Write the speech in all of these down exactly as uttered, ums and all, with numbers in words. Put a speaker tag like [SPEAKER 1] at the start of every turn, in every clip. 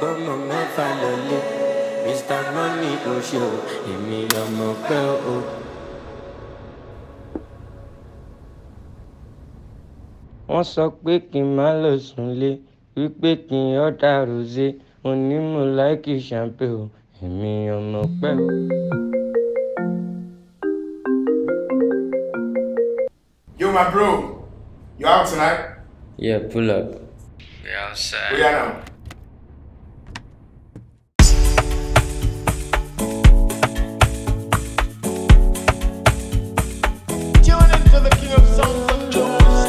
[SPEAKER 1] Omo mẹ́fà lọlé, Mister Money Oṣù, èmi Omo Ope o. Wọ́n sọ pé kí n má lọ sùnlé, wípé kí n ọ̀dà rosé, mo ní mo láìkì champagne o, èmi Omo Ope o.
[SPEAKER 2] Yo, my bro, you out tonight?
[SPEAKER 1] Yeah, pull up. We outside.
[SPEAKER 2] Where you now?
[SPEAKER 3] Tune into the king of sounds of Jones.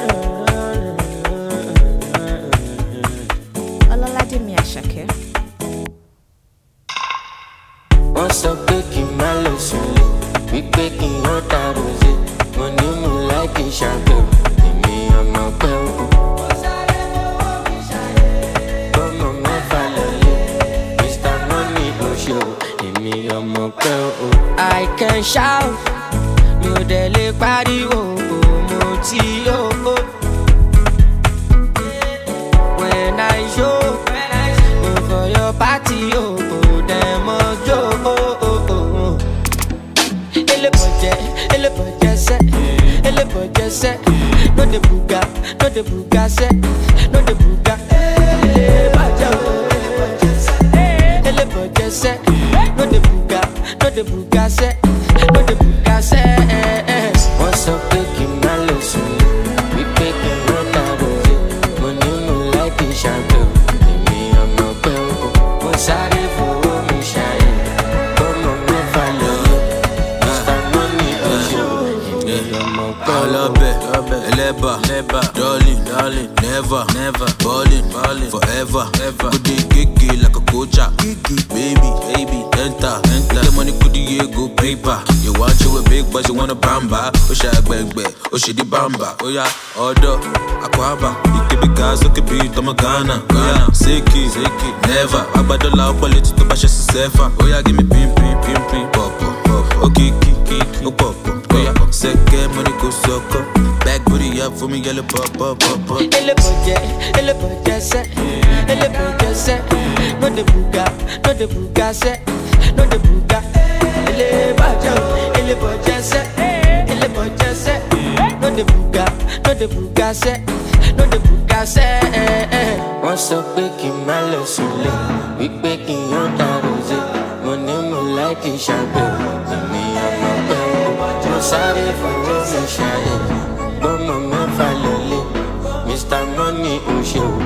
[SPEAKER 4] Ololade mi Asake.
[SPEAKER 1] Wọ́n sọ pé kí n má lọ sùnlé, wípé kí n ọ̀dà rosé, mo ní mo láìkì champagne o, èmi Omo Ope o. Omo mẹ́fà lọlé, Mister Money Oṣù, èmi Omo Ope o. I can shout, mi ò dẹ̀ lè pariwo, mo ti yó. When I show, go for your party, oh, dem ojo. Ele boje, ele boje se, ele boje se. No de buga, no de buga se, no de buga. Ele boje, ele boje se, ele boje se. No de buga, no de buga se, no de buga se. Wọ́n sọ pé kí n má lọ sùnlé, wípé kí n ọ̀dà rosé, mo ní mo láìkì champagne o, èmi Omo Ope o. Mo sáré fowó mi ṣayé, Omo mẹ́fà lọlé, Mister Money Oṣù, èmi Omo Ope o.
[SPEAKER 5] Ololade, Eleba, Leba, darling, darling, never, never, ballin', ballin', forever, ever. Good day, gigi like a coacha, gigi, baby, baby, enter, enter. The money could you go paper. You want you a big, but you want a bamba. Oh shit, bang bang, oh shit, the bamba. Oh yeah, order, aquaba. You can be gas, you can be Tomagana, Ghana, Seki, Seki, never. Abadola, politics to bash us sefa. Oh yeah, give me pim pim pim pim, pop pop pop. Oh kiki kiki, oh pop pop. Oh yeah, second money go sucker. Back booty up for me, yellow pop pop pop pop.
[SPEAKER 1] Ele boje, ele boje se, ele boje se. No de buga, no de buga se, no de buga. Ele boje, ele boje se, ele boje se. No de buga, no de buga se, no de buga se. Wọ́n sọ pé kí n má lọ sùnlé, wípé kí n ọ̀dà rosé, mo ní mo láìkì champagne o, èmi Omo Ope o. Mo sáré fowó mi ṣayé, Omo mẹ́fà lọlé, Mister Money Oṣù.